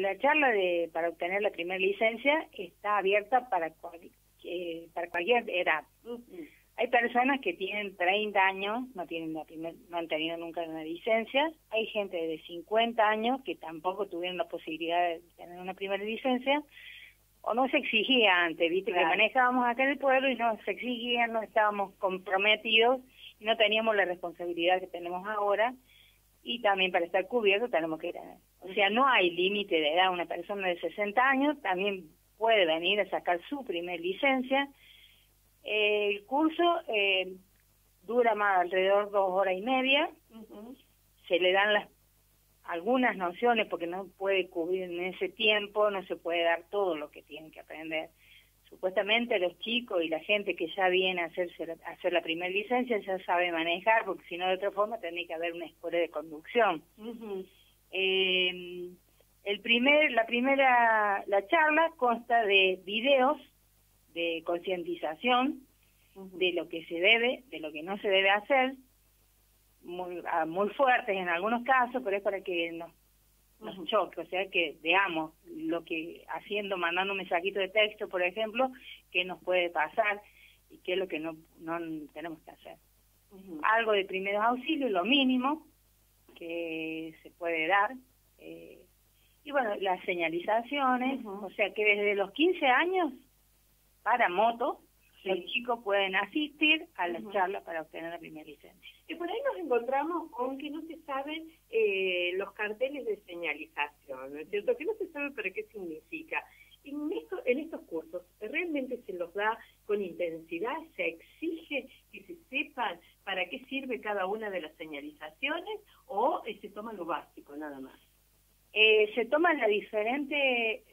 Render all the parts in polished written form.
La charla para obtener la primera licencia está abierta para cualquier edad. Hay personas que tienen 30 años, no han tenido nunca una licencia. Hay gente de 50 años que tampoco tuvieron la posibilidad de tener una primera licencia, o no se exigía antes, viste, claro, que manejábamos acá en el pueblo y no se exigía, no estábamos comprometidos y no teníamos la responsabilidad que tenemos ahora, y también para estar cubiertos tenemos que tener. O sea, no hay límite de edad. Una persona de 60 años también puede venir a sacar su primer licencia. El curso dura más alrededor de 2 horas y media. Se le dan algunas nociones porque no puede cubrir en ese tiempo, no se puede dar todo lo que tienen que aprender. Supuestamente los chicos y la gente que ya viene a hacer la primera licencia ya sabe manejar, porque si no de otra forma tendría que haber una escuela de conducción. La charla consta de videos de concientización de lo que se debe, de lo que no se debe hacer, muy fuertes en algunos casos, pero es para que nos choque, o sea, que veamos lo que mandando un mensajito de texto, por ejemplo, qué nos puede pasar y qué es lo que no tenemos que hacer. Algo de primeros auxilios, lo mínimo que se puede dar, y bueno, las señalizaciones, o sea que desde los 15 años para moto, los chicos pueden asistir a la charla para obtener la primera licencia. Y por ahí nos encontramos con que no se saben los carteles de señalización, ¿no es cierto? Que no se sabe para qué significa. En estos cursos, ¿realmente se los da con intensidad? ¿Se exige que se sepan para qué sirve cada una de las señalizaciones o se toma lo básico nada más? Se toma la diferente,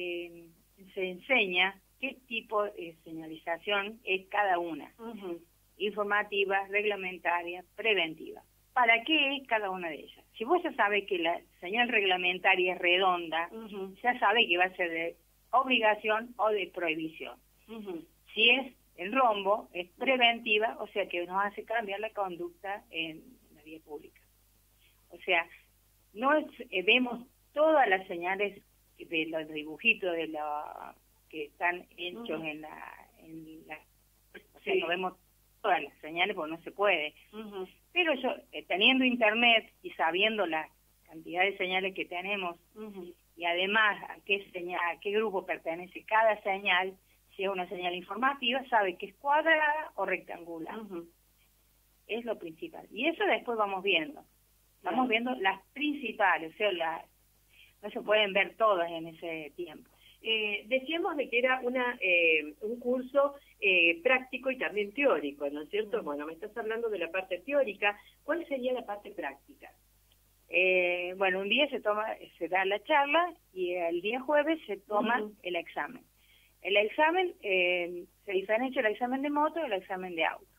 se enseña qué tipo de señalización es cada una. Informativa, reglamentaria, preventiva. ¿Para qué es cada una de ellas? Si vos ya sabés que la señal reglamentaria es redonda, ya sabés que va a ser de obligación o de prohibición. Si es el rombo, es preventiva, o sea que nos hace cambiar la conducta en la vía pública. O sea, vemos todas las señales de los dibujitos que están hechos en la o sea, no vemos todas las señales porque no se puede. Pero yo, teniendo internet y sabiendo la cantidad de señales que tenemos, y además a qué grupo pertenece cada señal, si es una señal informativa, sabe que es cuadrada o rectangular. Es lo principal. Y eso después vamos viendo. Vamos viendo las principales, o sea, no se pueden ver todas en ese tiempo. Decíamos de que era un curso práctico y también teórico, ¿no es cierto? Bueno, me estás hablando de la parte teórica. ¿Cuál sería la parte práctica? Bueno, un día se da la charla y el día jueves se toma el examen. El examen se diferencia el examen de moto y el examen de auto.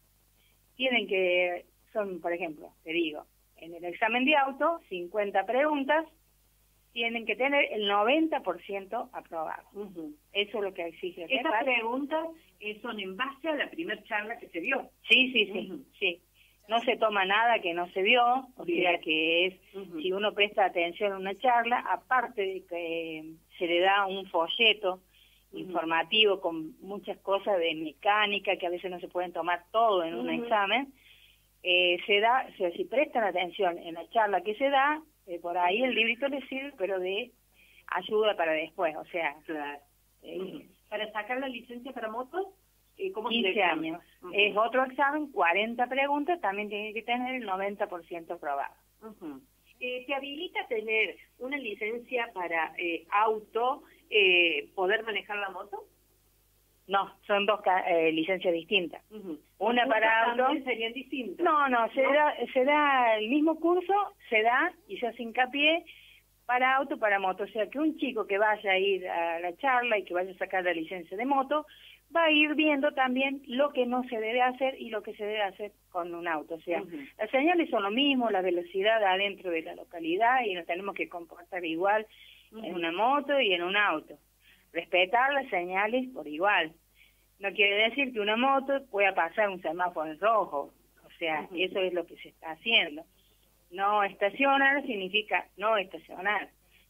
Son, por ejemplo, te digo, en el examen de auto, 50 preguntas, tienen que tener el 90% aprobado. Eso es lo que exige. ¿Estas preguntas son en base a la primera charla que se dio? Sí. No se toma nada que no se vio, o sea que si uno presta atención a una charla, aparte de que se le da un folleto informativo con muchas cosas de mecánica que a veces no se pueden tomar todo en un examen, si prestan atención en la charla que se da, por ahí el librito les sirve, pero de ayuda para después, o sea... ¿Para sacar la licencia para motos? 15 años. Es otro examen, 40 preguntas, también tiene que tener el 90% aprobado. ¿Te habilita tener una licencia para auto, poder manejar la moto? No, son dos licencias distintas. Una para auto... ¿Serían distintos? No, se da el mismo curso, se da y se hace hincapié para auto, para moto. O sea, que un chico que vaya a ir a la charla y que vaya a sacar la licencia de moto, va a ir viendo también lo que no se debe hacer y lo que se debe hacer con un auto. O sea, las señales son lo mismo, la velocidad adentro de la localidad, y nos tenemos que comportar igual en una moto y en un auto. Respetar las señales por igual. No quiere decir que una moto pueda pasar un semáforo en rojo. O sea, eso es lo que se está haciendo. No estacionar significa no estacionar.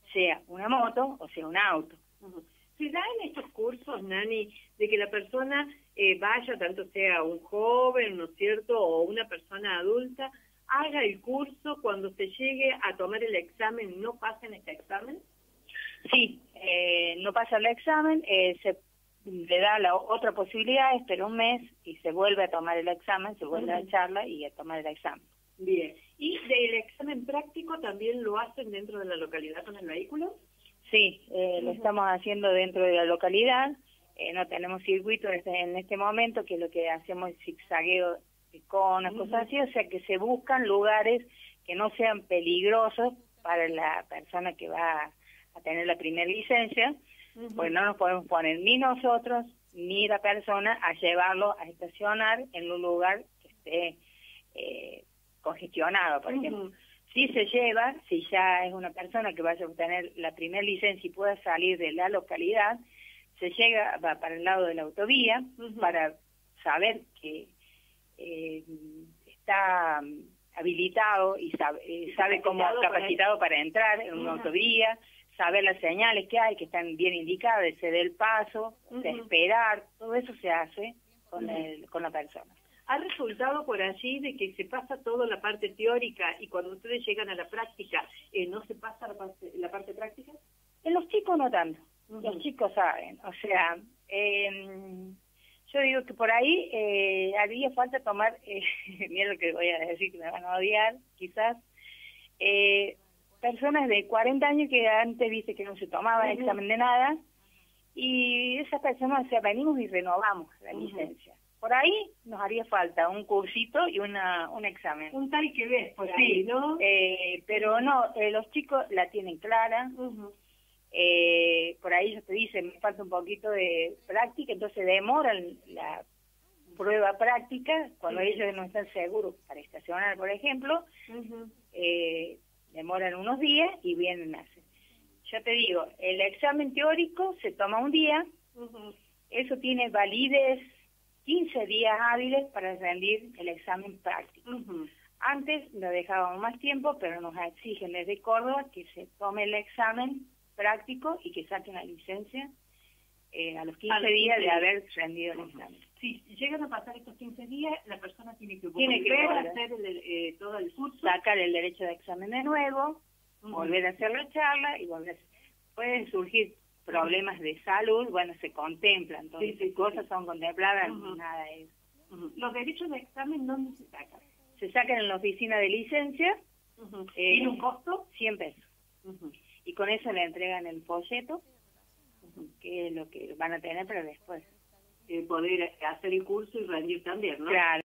sea una moto o sea un auto. ¿Se da en estos cursos, Nani, de que la persona vaya, tanto sea un joven, ¿no es cierto?, o una persona adulta, haga el curso, cuando se llegue a tomar el examen, no pasen este examen? Sí, no pasa el examen, se le da la otra posibilidad, espera un mes y se vuelve a tomar el examen, se vuelve a charla y a tomar el examen. Bien. ¿Y del examen práctico también lo hacen dentro de la localidad con el vehículo? Sí, lo estamos haciendo dentro de la localidad, no tenemos circuito en este momento, que lo que hacemos es zigzagueo con las cosas así, o sea que se buscan lugares que no sean peligrosos para la persona que va a tener la primera licencia, pues no nos podemos poner ni nosotros ni la persona a llevarlo a estacionar en un lugar que esté congestionado, por ejemplo. Si se lleva, si ya es una persona que vaya a obtener la primera licencia y pueda salir de la localidad, se va para el lado de la autovía para saber que está habilitado y sabe cómo capacitado para entrar en una autovía, saber las señales que hay, que están bien indicadas, de ceder el paso, de esperar, todo eso se hace con la persona. ¿Ha resultado por allí de que se pasa toda la parte teórica y cuando ustedes llegan a la práctica, no se pasa la parte práctica? En los chicos no tanto, los chicos saben, o sea, yo digo que por ahí haría falta tomar, mira lo que voy a decir que me van a odiar, quizás, personas de 40 años que antes viste que no se tomaba examen de nada, y esas personas, o sea, venimos y renovamos la licencia. Por ahí nos haría falta un cursito y un examen. Un tal que ves por ahí, ¿no? Pero no, los chicos la tienen clara. Por ahí ellos te dicen, me falta un poquito de práctica, entonces demoran la prueba práctica cuando ellos no están seguros para estacionar, por ejemplo. Demoran unos días y vienen a hacer. Yo te digo, el examen teórico se toma un día, eso tiene validez 15 días hábiles para rendir el examen práctico. Antes lo dejábamos más tiempo, pero nos exigen desde Córdoba que se tome el examen práctico y que saquen la licencia a los 15 días de haber rendido el examen. Si llegan a pasar estos 15 días, la persona tiene que volver a hacer todo el curso. Sacar el derecho de examen de nuevo, volver a hacer la charla y volver a hacer. Pueden surgir problemas de salud, bueno, se contemplan, entonces cosas son contempladas, nada es. ¿Los derechos de examen dónde se sacan? Se sacan en la oficina de licencia. ¿Tiene un costo? 100 pesos. Y con eso le entregan el folleto, que es lo que van a tener para después. Poder hacer el curso y rendir también, ¿no? Claro.